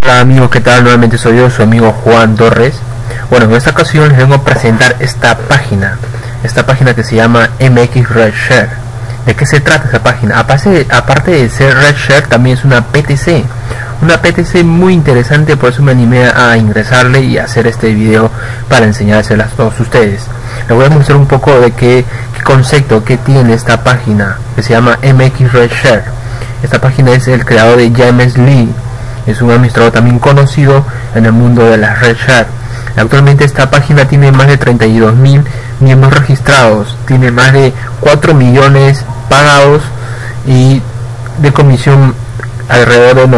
Hola amigos, ¿qué tal? Nuevamente soy yo, su amigo Juan Torres. Bueno, en esta ocasión les vengo a presentar esta página que se llama MX Red Share. ¿De qué se trata esta página? Aparte de ser Red Share, también es una PTC muy interesante, por eso me animé a ingresarle y a hacer este video para enseñárselas a todos ustedes. Les voy a mostrar un poco de qué concepto que tiene esta página que se llama MX Red Share. Esta página es el creador de James Lee. Es un administrador también conocido en el mundo de las Red Share. Actualmente esta página tiene más de 32.000 miembros registrados, tiene más de 4 millones pagados y de comisión alrededor de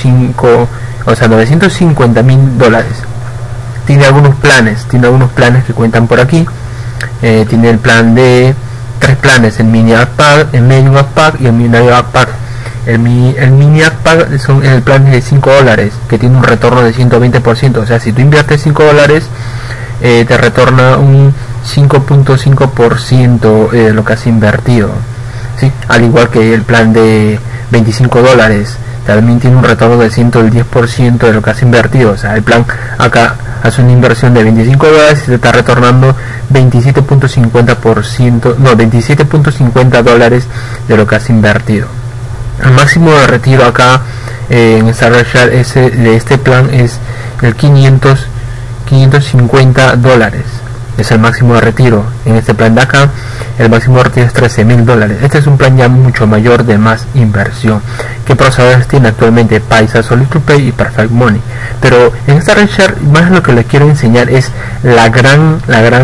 950.000 dólares. Tiene algunos planes que cuentan por aquí. Tiene el plan de 3 planes: el Mini AdPack, el Medium AdPack y el Millonario AdPack. El Mini AdPack es el plan de $5 que tiene un retorno de 120%. O sea, si tú inviertes $5, te retorna un 5.5% de lo que has invertido, ¿sí? Al igual que el plan de $25 también tiene un retorno de 110% de lo que has invertido. O sea, el plan acá hace una inversión de $25 y te está retornando 27.50 dólares de lo que has invertido. El máximo de retiro acá en esta Red Share de este plan es el 550 dólares. Es el máximo de retiro. En este plan de acá el máximo de retiro es $13.000. Este es un plan ya mucho mayor de más inversión. ¿Qué procesadores tiene actualmente? Paisa, Solid2Pay y Perfect Money. Pero en esta Red Share más lo que les quiero enseñar es la gran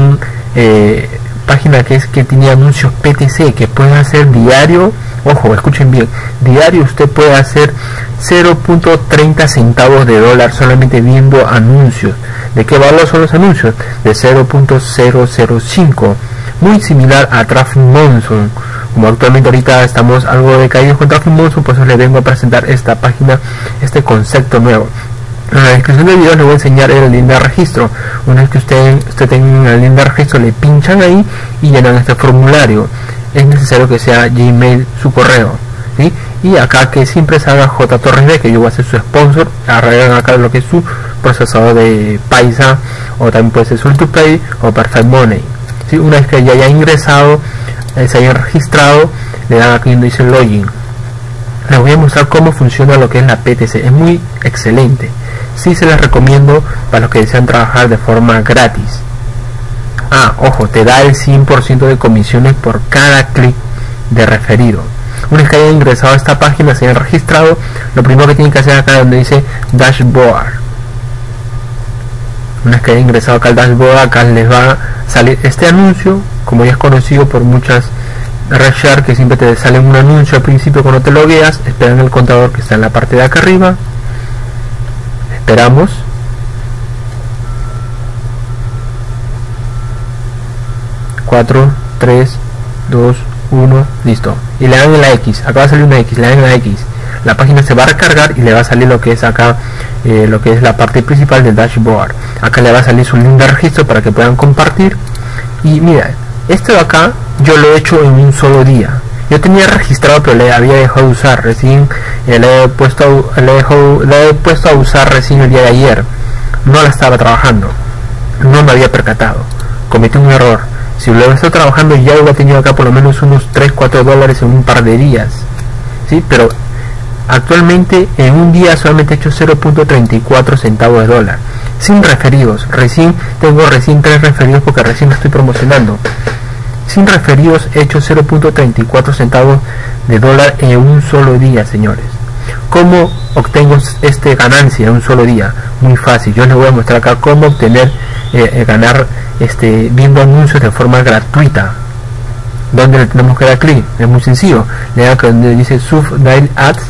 página que tiene anuncios PTC que pueden hacer diario. Ojo, escuchen bien, diario usted puede hacer 0.30 centavos de dólar solamente viendo anuncios. ¿De qué valor son los anuncios? De 0.005, muy similar a Traffic Monsoon. Como actualmente ahorita estamos algo decaídos con Traffic Monsoon, por eso les vengo a presentar esta página, este concepto nuevo. En la descripción del video les voy a enseñar el link de registro. Una vez que usted tenga el link de registro, le pinchan ahí y llenan este formulario. Es necesario que sea Gmail su correo, ¿sí? Y acá que siempre salga J Torres B, que yo voy a ser su sponsor. Arreglan acá lo que es su procesador de Paisa, o también puede ser Solid2Pay o Perfect Money, ¿sí? Una vez que ya haya ingresado, se hayan registrado, le dan aquí donde dice login. Les voy a mostrar cómo funciona lo que es la PTC. Es muy excelente. Sí, se les recomiendo para los que desean trabajar de forma gratis. Ojo, te da el 100% de comisiones por cada clic de referido. Una vez que hayan ingresado a esta página, se hayan registrado, lo primero que tienen que hacer acá donde dice Dashboard. Una vez que hayan ingresado acá al Dashboard, acá les va a salir este anuncio, como ya es conocido por muchas Red Share, que siempre te sale un anuncio al principio cuando te logueas. Esperan el contador que está en la parte de acá arriba. Esperamos. Cuatro, 3, 2, 1, listo. Y le dan en la X. Acá va a salir una X, le dan en la X. La página se va a recargar y le va a salir lo que es acá, lo que es la parte principal del dashboard. Acá le va a salir su link de registro para que puedan compartir. Y mira, esto de acá yo lo he hecho en un solo día. Yo tenía registrado, pero le había dejado de usar recién. Le he puesto a usar recién el día de ayer. No la estaba trabajando, no me había percatado, cometí un error. Si lo estoy trabajando, ya hubiera tenido acá por lo menos unos 3-4 dólares en un par de días, ¿sí? Pero actualmente en un día solamente he hecho 0.34 centavos de dólar, sin referidos. Tengo 3 referidos porque recién lo estoy promocionando. Sin referidos he hecho 0.34 centavos de dólar en un solo día, señores. ¿Cómo obtengo ganancia en un solo día? Muy fácil. Yo les voy a mostrar acá cómo obtener ganar viendo anuncios de forma gratuita. ¿Dónde le tenemos que dar clic? Es muy sencillo. Le dan donde dice Subdial Ads.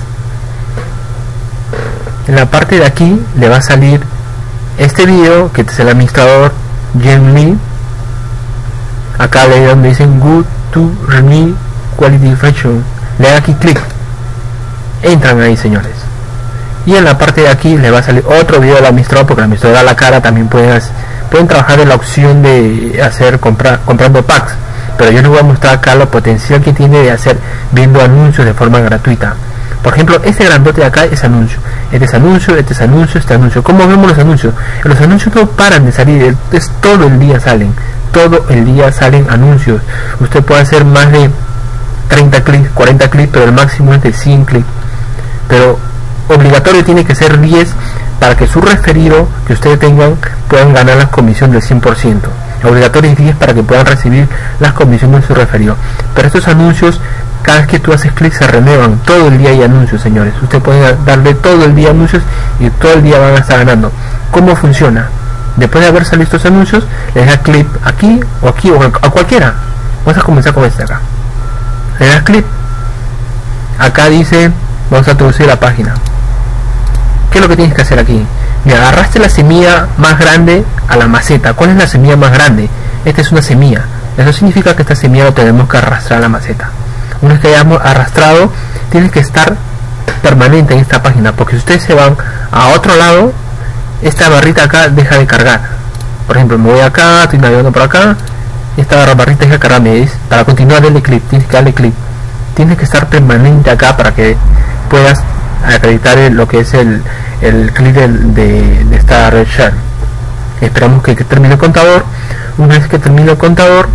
En la parte de aquí le va a salir este video que es el administrador James Lee. Acá le dan donde dicen Good to Renew Quality Function. Le dan aquí clic. Entran ahí, señores. Y en la parte de aquí le va a salir otro video del administrador, porque el administrador da la cara. También pueden trabajar en la opción de hacer comprando packs, pero yo les voy a mostrar acá lo potencial que tiene de hacer viendo anuncios de forma gratuita. Por ejemplo, este grandote de acá es anuncio. este anuncio, este anuncio, este anuncio. ¿Cómo vemos los anuncios? Los anuncios no paran de salir, es todo el día salen, todo el día salen anuncios. Usted puede hacer más de 30 clics, 40 clics, pero el máximo es de 100 clics. Pero obligatorio tiene que ser 10 para que su referido que ustedes tengan puedan ganar la comisión del 100%. Obligatorio es 10 para que puedan recibir las comisiones de su referido. Pero estos anuncios, cada vez que tú haces clic, se renuevan. Todo el día hay anuncios, señores. Usted puede darle todo el día anuncios y todo el día van a estar ganando. ¿Cómo funciona? Después de haber salido estos anuncios, le da clic aquí o a cualquiera. Vamos a comenzar con este acá. Le das clic. Acá dice, vamos a traducir la página. ¿Qué es lo que tienes que hacer aquí? Mira, agarraste la semilla más grande a la maceta. ¿Cuál es la semilla más grande? Esta es una semilla. Eso significa que esta semilla lo tenemos que arrastrar a la maceta. Una vez que hayamos arrastrado, tienes que estar permanente en esta página, porque si ustedes se van a otro lado, esta barrita acá deja de cargar. Por ejemplo, me voy acá, estoy navegando por acá, esta barrita deja de cargar, me dice, para continuar darle clic, tienes que darle clic. Tienes que estar permanente acá para que puedas acreditar lo que es el clic de esta red share. Esperamos que termine el contador. Una vez que termine el contador,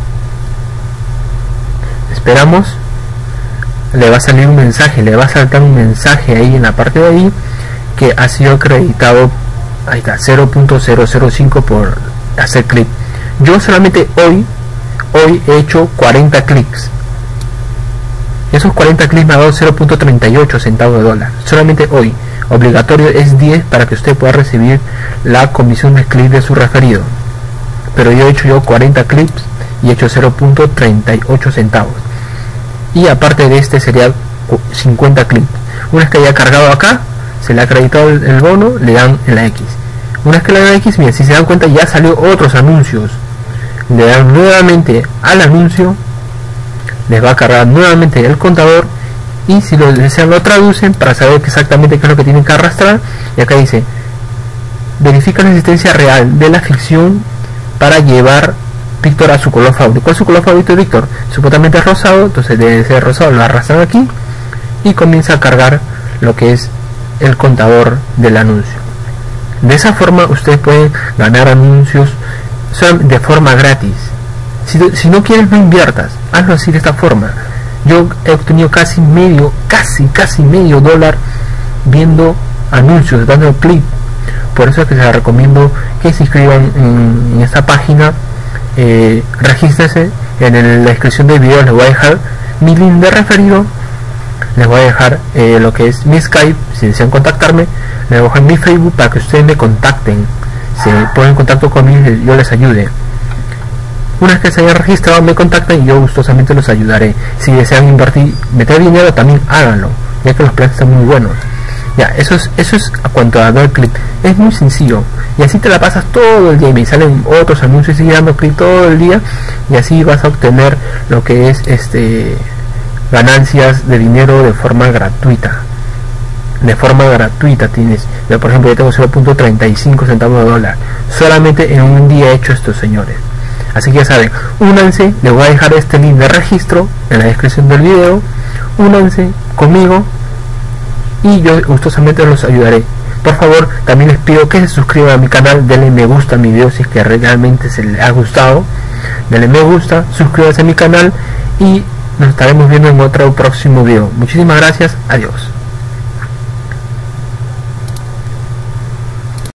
esperamos, le va a salir un mensaje, le va a saltar un mensaje ahí en la parte de ahí que ha sido acreditado. Ahí está, 0.005 por hacer clic. Yo solamente hoy he hecho 40 clics. Esos 40 clics me ha dado 0.38 centavos de dólar. Solamente hoy. Obligatorio es 10 para que usted pueda recibir la comisión de clic de su referido. Pero yo he hecho 40 clics y he hecho 0.38 centavos. Y aparte de este sería 50 clics. Una vez que haya cargado acá, se le ha acreditado el bono, le dan en la X. Una vez que le dan X, miren, si se dan cuenta ya salió otros anuncios. Le dan nuevamente al anuncio, les va a cargar nuevamente el contador, y si lo desean lo traducen para saber exactamente qué es lo que tienen que arrastrar. Y acá dice, verifica la existencia real de la ficción para llevar Víctor a su color favorito. ¿Cuál es su color favorito de Víctor? Supuestamente es rosado, entonces debe ser rosado, lo arrastran aquí y comienza a cargar lo que es el contador del anuncio. De esa forma ustedes pueden ganar anuncios de forma gratis. Si no quieres, no inviertas, hazlo así, de esta forma. Yo he obtenido casi medio dólar viendo anuncios, dando clic. Por eso es que les recomiendo que se inscriban en esta página. Regístrese. En la descripción del video les voy a dejar mi link de referido, les voy a dejar lo que es mi Skype, si desean contactarme, les voy a dejar mi Facebook para que ustedes me contacten, se ponen en contacto conmigo y yo les ayude. Una vez que se hayan registrado, me contactan y yo gustosamente los ayudaré. Si desean invertir, meter dinero, también háganlo, ya que los planes están muy buenos. Ya, eso es a cuanto a dar clic. Es muy sencillo. Y así te la pasas todo el día y me salen otros anuncios y sigue dando clic todo el día. Y así vas a obtener lo que es ganancias de dinero de forma gratuita. De forma gratuita tienes. Yo, por ejemplo, yo tengo 0.35 centavos de dólar. Solamente en un día he hecho esto, señores. Así que ya saben, únanse. Les voy a dejar este link de registro en la descripción del video. Únanse conmigo y yo gustosamente los ayudaré. Por favor, también les pido que se suscriban a mi canal, denle me gusta a mi video si es que realmente se les ha gustado, denle me gusta, suscríbanse a mi canal y nos estaremos viendo en otro próximo video. Muchísimas gracias, adiós.